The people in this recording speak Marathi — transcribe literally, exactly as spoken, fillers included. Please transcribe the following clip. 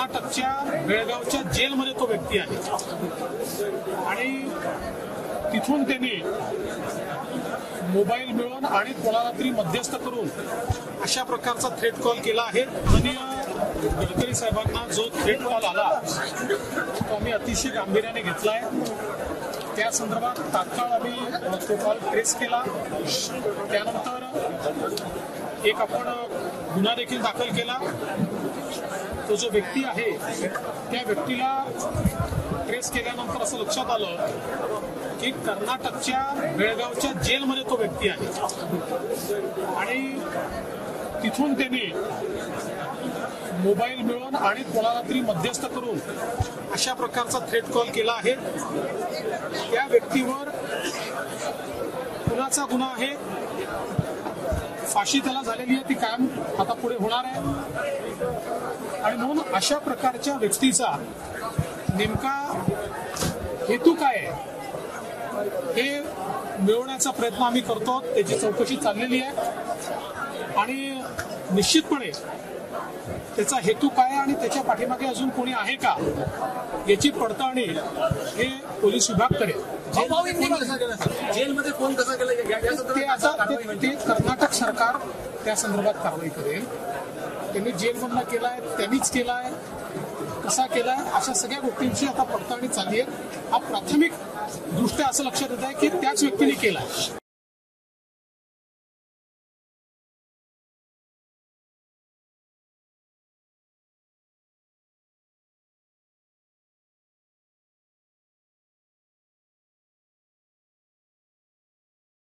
कर्नाटकच्या बेळगावच्या जेलमध्ये तो व्यक्ती आहे आणि तिथून त्यांनी मोबाईल मिळवून आणि कोणाला तरी मध्यस्थ करून अशा प्रकारचा थ्रेट कॉल केला आहे। माननीय गडकरी साहेबांना जो थ्रेट कॉल आला तो आम्ही अतिशय गांभीर्याने घेतलाय। त्या संदर्भात तात्काळ आम्ही तो कॉल ट्रेस केला। त्यानंतर एक आपण गुन्हा देखील दाखल केला। तो जो व्यक्ती आहे त्या व्यक्तीला ट्रेस केल्यानंतर असं लक्षात आलं की कर्नाटकच्या बेळगावच्या जेलमध्ये तो व्यक्ती आहे आणि तिथून त्यांनी मोबाईल मिळवून आणि कोणाला तरी मध्यस्थ करून अशा प्रकारचा थ्रेट कॉल केला आहे। त्या व्यक्तीवर खुनाचा गुन्हा आहे, फाशी त्याला झालेली आहे, ती कायम आता पुढे होणार आहे आणि म्हणून अशा प्रकारच्या व्यक्तीचा नेमका हेतू काय आहे हे मिळवण्याचा प्रयत्न आम्ही करतो। त्याची चौकशी चाललेली आहे आणि निश्चितपणे त्याचा हेतू काय आणि त्याच्या पाठीमागे अजून कोणी आहे का याची पडताळणी हे पोलीस विभाग करेल। जेलमध्ये फोन कसा केला ते आता ते कर्नाटक सरकार त्या संदर्भात कारवाई करेल। त्यांनी जेलमधला केलाय, त्यांनीच केलाय, कसा केलाय, अशा सगळ्या गोष्टींची आता पडताळणी चालली आहे। हा प्राथमिक दृष्ट्या असं लक्षात येत आहे की त्याच व्यक्तीने केलाय।